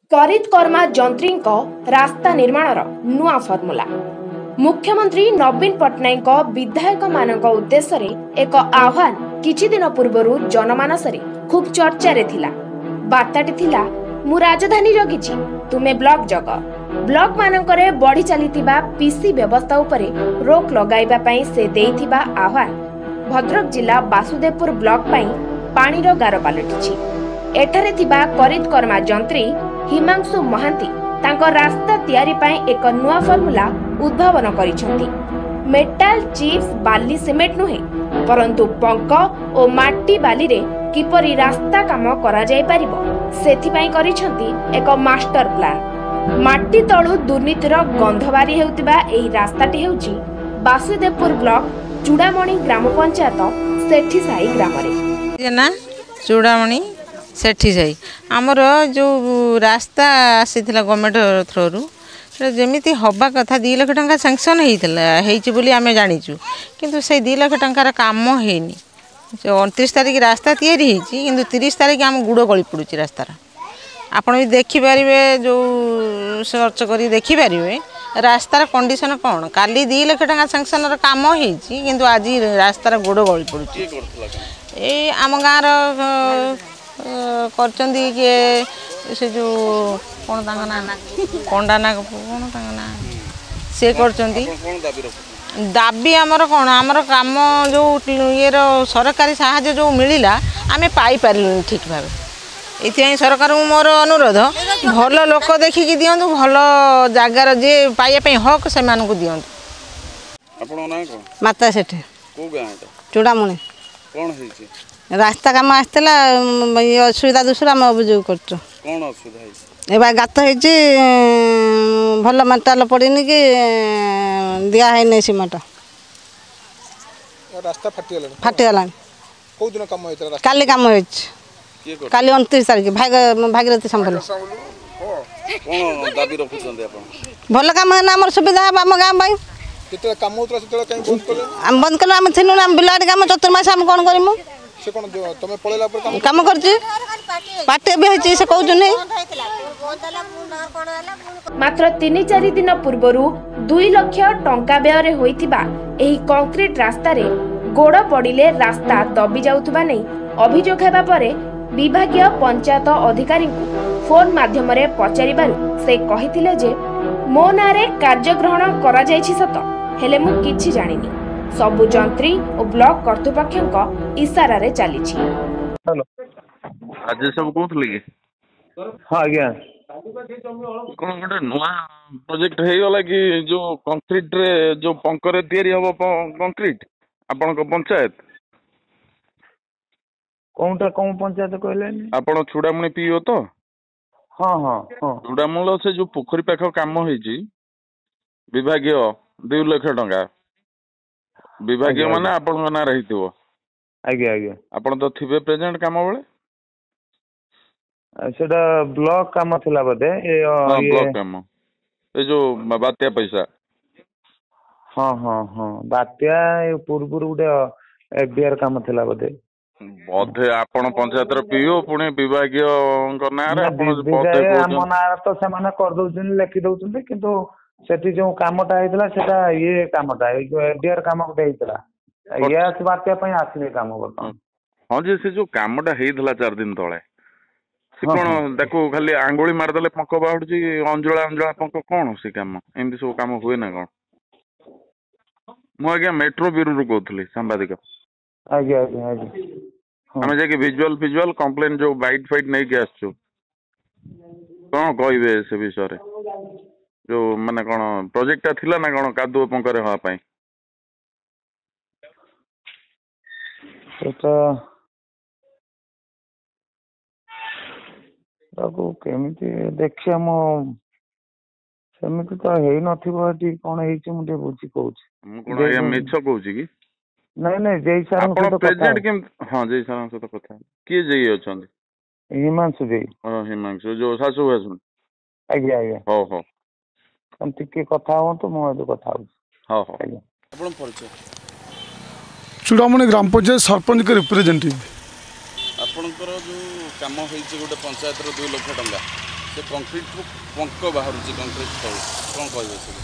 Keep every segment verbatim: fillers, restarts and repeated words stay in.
କରିତକର୍ମା ଯନ୍ତ୍ରୀଙ୍କ ରାସ୍ତା ନିର୍ମାଣର ନୂଆ ଫର୍ମୁଲା। मुख्यमंत्री नवीन पट्टनायक विधायक मानक उद्देश्य एक आह्वान किछि दिन पूर्व जनमानस खूब चर्चा रे थिला। बार्ताटी थिला मु राजधानी जगिछि तुमे ब्लॉक जग। ब्लॉक मानकरे बढ़ी चलीथिबा पीसी व्यवस्था उपरे रोक लगाइबा पई से देइथिबा आह्वान भद्रक जिला वासुदेवपुर ब्लॉक पई पानीर गार पालटिछि। एठारे थिबा करितकर्मा जंत्री हिमांशु महांती तांको रास्ता तैयारी पाई एक नुआ फॉर्मूला उद्भावन करिसेंती। मेटाल चिप्स बाली सीमेंट नुहे परंतु पंक और माटी बाली रे किपरि रास्ता काम करा जाय परिबो सेथि पाई करिसेंती एक मास्टर प्लान। माटी तळु दुर्नीतिर गंधबारी हेउतिबा एही रास्ताटी हेउची वासुदेवपुर ब्लॉक चूड़ामणी ग्राम पंचायत सेठी साई ग्राम रे ना चूड़ामणी सेठी जाई आमर जो रास्ता आसीथिला गवर्नमेंट थ्रोरू जमीती हवा कथा दि लाख टंका सैंक्शन होती बोली आम जाचु किंतु से दि लाख टंकार काम हैनी। उनतीस तारीख रास्ता तैयारी होती किंतु तीस तारीख आम गुड़ गली पड़ुची रास्तार आपण भी देखिपारे जो सर्च कर देखिपारे रास्तार कंडीशन कौन काली दि लाख टंका सैंक्शन काम होती किंतु आज रास्तार गोड़ गली पड़ुची। ये आम गाँव करचंदी के से जो कौन तांगा ना कंडा ना कौन तांगा ना से करचंदी दाबी आमर कौन आमर काम जो ये सरकारी साहाय्य जो मिलला आमे पाई पारिलुनी ठीक भाव। ये सरकार मोर अनुरोध भल लोक देखिकी दियंतु भल जगार जे पाइया पे हक से मानकु दियंतु। आपन ना को माता सेठे को गाँ चूड़ामणी कौन है रास्ता काम आसला असुविधा दूसरा आम अभियोग कर कौन असुविधा है गात होती भल मेटाल पड़नी कि दिया है नहीं सीमेंट रास्ता फाटीगला फाटीगला कौ दिन काम होइतला काली काम हो काली उनतीस तारीख भाग भागीरथी संभल कौन दाबी रखुछन्ते आपण भल काम है आम सुविधा आम गाँ भाई जेते काम होतला सेते कहीं बंद करले आम बंद कल आम थिनु आम बिलाड काम चतुर्मास आम कोन करिमु से कोन तमे पळेला पर काम काम करछि पाटे भी होछि से कहउ नै। मात्र तीन चार दिन पूर्व दुई लाख टंका व्यय होइतिबा एही कंक्रीट रास्ता रे गोड़ पड़िले रास्ता दबी जाउतबा नै अभियोग हेबा परे विभागीय पंचायत अधिकारी फोन माध्यम रे पचारिबारु से कहिथिले जे मो नारे कार्यग्रहण करा जायछि सत हेले मु किछि जानिनी सबु जंत्री और ब्लॉक कर्तृपक्ष इशारा रे चली। आज सब कहथले कि हां आज्ञा कोन गोटे नुआ प्रोजेक्ट हे गला कि जो कंक्रीट रे जो पंकरे तयारी हबो कंक्रीट आपन को पंचायत कोनटा कोन पंचायत कहले आपन चूड़ामणी पीओ तो हां हां हां चूड़ामणी से जो पोखरी पाख काम होईची विभागीय दो लाख टंका विभागीय माने आपन ना रहितो आज्ञा आज्ञा आपन तो थिबे प्रेजेंट काम बेले सेटा ब्लॉक काम थिला बदे ए ब्लॉक काम ए जो बात्या पैसा हां हां हां बात्या पूर्व गुटे एफडीआर काम थिला बदे बधे आपन पंचायत रो पीओ पुणे विभागीय करना रे आपन बधे हम ना तो से माने कर दउछन लेखि दउछन किंतु सेठी जो कामटा हेतला सेटा ये कामटा ए जो एफडीआर काम को हेतला ये आस बात्या पई आसले काम बता हां जे से जो कामटा हेतला चार दिन तळे से कोन देखो खाली आंगुली मार देले पंक बाहुची अंजळा अंजळा पंक कोन से काम एंदी सब काम होय ना कोन मु आगे मेट्रो ब्यूरो रो कहथली संवादिक आगे आगे आगे हमें जाके विजुअल विजुअल कंप्लेन जो बाइट फाइट नहीं के आसछु कोन कहबे से विषय रे जो माने कोन प्रोजेक्ट थिला ना कोन कादो पंकरे होआ पई सेटा ताको केमिति देखिया मो सेमिति तो हेई नथिबो एटी कोन हेइची मुटे बुझी कहूची मु कोन या मिछ कहूची कि नहीं नहीं जय सर आपण प्रेजेंट केम हां जय सर से तो कथा के जय अछंदी हिमांशु जय हां हिमांशु जो सासु हसुन आज्ञा आज्ञा हो हो हम टिके कथा हो तो मो जो कथा हो हो हो आज्ञा आपण परिचय चूड़ामणी ग्राम पंचायत सरपंच के रिप्रेजेंटेटिव आपणकर जो काम होइछि गोटे पंचायत रो दो लाख टंका से कंक्रीट रू पंक बाहर कंक्रीट तल कौन कहबे से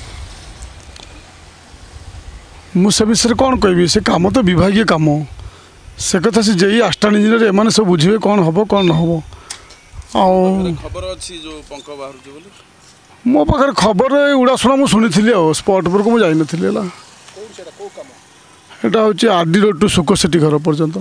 ମୁଁ ସେ ବିଷୟରେ କ'ଣ କହିବି ସେ କାମ ତ ବିଭାଗୀୟ କାମ ସେ କଥା ସେ ଯେଇ ଆସିଷ୍ଟାଣ୍ଟ ଇଞ୍ଜିନିୟର ଏମାନେ ସବୁ ବୁଝିବେ କ'ଣ ହେବ କ'ଣ ନ ହେବ ଆଉ ଖବର ଅଛି ଯୋଉ ପଙ୍କ ବାହାରୁଛି ବୋଲି ମୋ ପାଖରେ ଖବର ଉଡ଼ାଶୁଣା ମୁଁ ଶୁଣିଥିଲି ଆଉ ସ୍ପଟ୍ ଉପରକୁ ମୁଁ ଯାଇନଥିଲି ହେଲା ଏଇଟା ହେଉଛି ଆର୍ ଡି ରୋଡ଼ ଟୁ ସୁକ ସେଠି ଘର ପର୍ଯ୍ୟନ୍ତ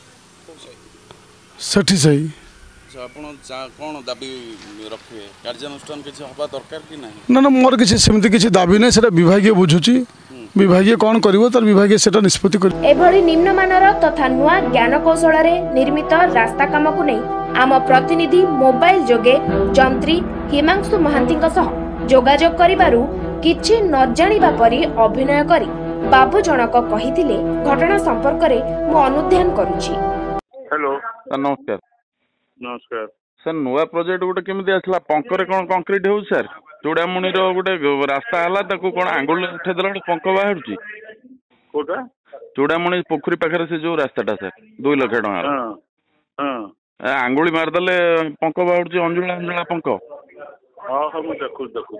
ସେଠି ସେଇ ଆପଣ କ'ଣ ଦାବି ରଖିବେ କାର୍ଯ୍ୟାନୁଷ୍ଠାନ କିଛି ହେବା ଦରକାର କି ନାହିଁ ନା ନା ମୋର କିଛି ସେମିତି କିଛି ଦାବି ନାହିଁ ସେଟା ବିଭାଗୀୟ ବୁଝୁଛି ବିଭାଗୀୟ କ'ଣ କରିବ ତାର ବିଭାଗୀୟ ସେଟା ନିଷ୍ପତ୍ତି କରିବ ଏଭଳି ନିମ୍ନମାନର ତଥା ନୂଆ ଜ୍ଞାନ କୌଶଳରେ ନିର୍ମିତ ରାସ୍ତା କାମକୁ ନେଇ ଆମ ପ୍ରତିନିଧି ମୋବାଇଲ ଯୋଗେ ଯନ୍ତ୍ରୀ ହିମାଂଶୁ ମହାନ୍ତିଙ୍କ ସହ ଯୋଗାଯୋଗ କରିବାରୁ କିଛି ନ ଜାଣିବା ପରି ଅଭିନୟ କରି ବାବୁ ଜଣକ କହିଥିଲେ ଘଟଣା ସମ୍ପର୍କରେ ମୁଁ ଅନୁଧ୍ୟାନ କରୁଛି। हेलो सर नमस्कार नमस्कार सर नुआ प्रोजेक्ट गोटे केमिति आसला पंकरे कोन कंक्रीट हो सर चूड़ामुणी रो गोटे रास्ता हला ताकू कोन आंगुल उठे देला पंक बाहरची कोटा चूड़ामुणी पोखरी पाखरे से जो रास्ताटा सर दो लाख टका हां हां आंगुली मारदेले पंक बाहरची अंजुला अंजुला पंक हां हां मु देखु देखु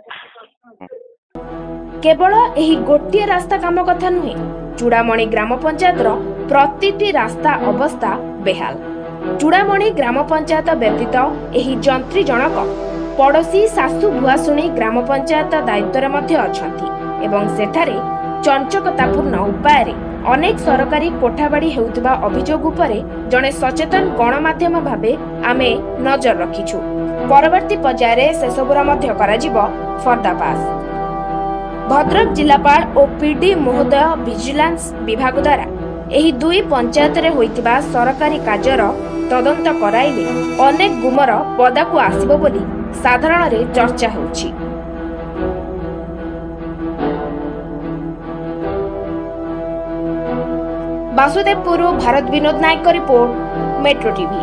केवल एही गोटिए रास्ता काम कथा नुहे चूड़ामणी ग्राम पंचायत रो प्रतिटी रास्ता अवस्था बेहाल चूड़ामणी ग्राम पंचायत व्यतीत एही जंत्री जनक पड़ोशी सासु भुआसुणी ग्राम पंचायत दायित्व मध्य अछंती एवं सेठारे चंचकतापूर्ण उपाय अनेक सरकारी कोठाबाड़ी हेउतबा अभियोग उपरे जणे सचेतन गणमाध्यम भाबे आमे नजर रखिछु परवर्ती पर्याये सेसबुरा मध्य कराजिबो पर्दाफाश भद्रक जिलापाल और पीडी महोदय विजिलेंस विभाग द्वारा एही दुई पंचायत रे होइतिबा सरकारी कार्यर तदंत कराइले अनेक गुमर पदाकू आसिबो बोली साधारण रे चर्चा होउछि। वासुदेवपुर भारत विनोद नायक का report Metro TV.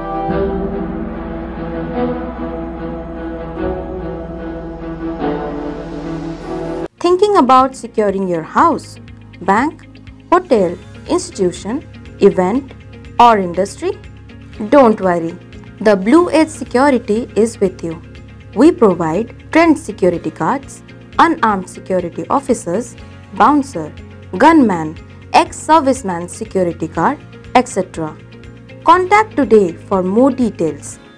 Thinking about securing your house, bank, hotel, institution, event or industry? Don't worry, the Blue Edge Security is with you. We provide trained security guards, unarmed security officers, bouncer, gunman, ex-serviceman security guard, et cetera. Contact today for more details.